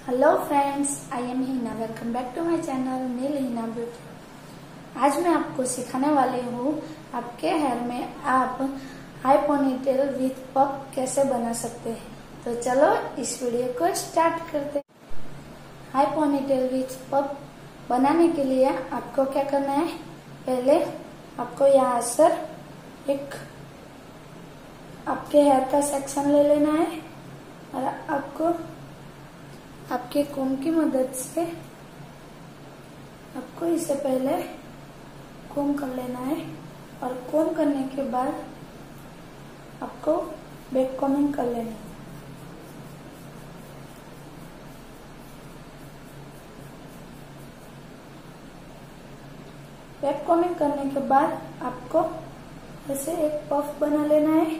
Hello friends, I am Heena. Welcome back to my channel Neel Heena beauty. आज मैं आपको सिखाने वाली हूँ आपके हेयर में आप हाई पोनीटेल विथ पफ कैसे बना सकते हैं। तो चलो इस वीडियो को स्टार्ट करते हैं। हाई पोनीटेल विथ पफ बनाने के लिए आपको क्या करना है, पहले आपको यहाँ से एक आपके हेयर का सेक्शन ले लेना है और आपको आपके कोम की मदद से आपको इसे पहले कोम कर लेना है और कोम करने के बाद आपको बैक कोमिंग कर लेना है। बैक कोमिंग करने के बाद आपको ऐसे एक पफ बना लेना है।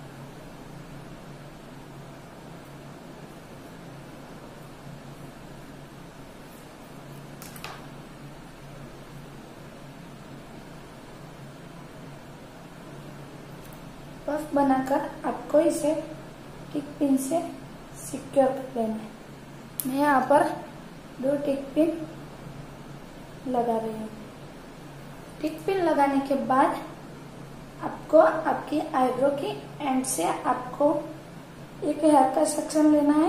पफ बनाकर आपको इसे टिक पिन से सिक्योर कर लेना है। मैं यहाँ पर 2 टिक पिन लगा रही हूँ। टिक पिन लगाने के बाद आपको आपकी आईब्रो की एंड से आपको एक हेयर का सेक्शन लेना है।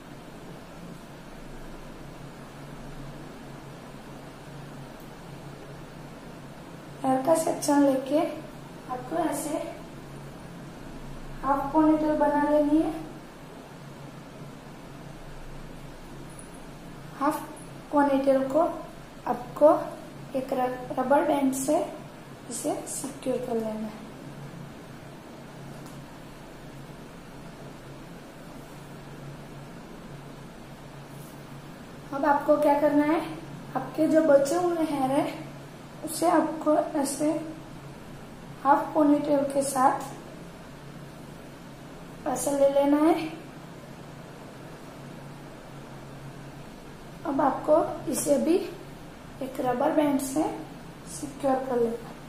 हेयर का सेक्शन लेके आपको ऐसे हाफ पोनीटेल बना लेनी है। हाफ पोनीटेल को आपको एक रबर बैंड से इसे सिक्योर कर लेना है। अब आपको क्या करना है, आपके जो बचे हुए हेयर है उसे आपको ऐसे हाफ पोनीटेल के साथ ऐसे ले लेना है। अब आपको इसे भी एक रबर बैंड से सिक्योर कर लेना है।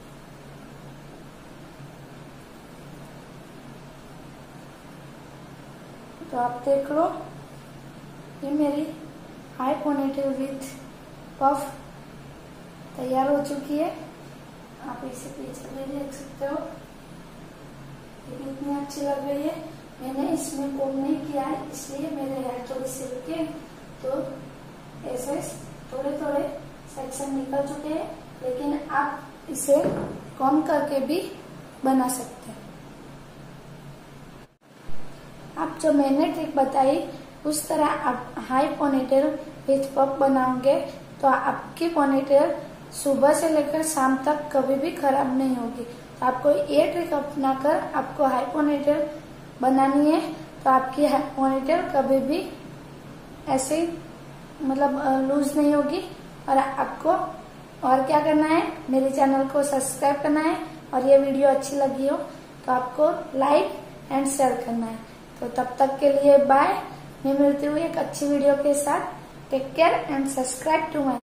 तो आप देख लो, ये मेरी हाई पोनीटेल विथ पफ तैयार हो चुकी है। आप इसे पीछे भी देख सकते हो, ये इतनी अच्छी लग रही है। मैंने इसमें कोम नहीं किया है, इसलिए मेरे हेयर थोड़े सिल्की, तो ऐसे थोड़े थोड़े सेक्शन निकल चुके हैं, लेकिन आप इसे कोम करके भी बना सकते हैं। आप जो मैंने ट्रिक बताई उस तरह आप हाई पोनीटेल विथ पफ बनाओगे तो आपकी पोनीटेल सुबह से लेकर शाम तक कभी भी खराब नहीं होगी। तो आपको ये ट्रिक अपनाकर आपको हाई पोनीटेल बनानी है, तो आपकी हाई पोनीटेल कभी भी ऐसे लूज नहीं होगी। और आपको और क्या करना है, मेरे चैनल को सब्सक्राइब करना है और ये वीडियो अच्छी लगी हो तो आपको लाइक एंड शेयर करना है। तो तब तक के लिए बाय। मैं मिलती हूँ एक अच्छी वीडियो के साथ। Take care and subscribe to my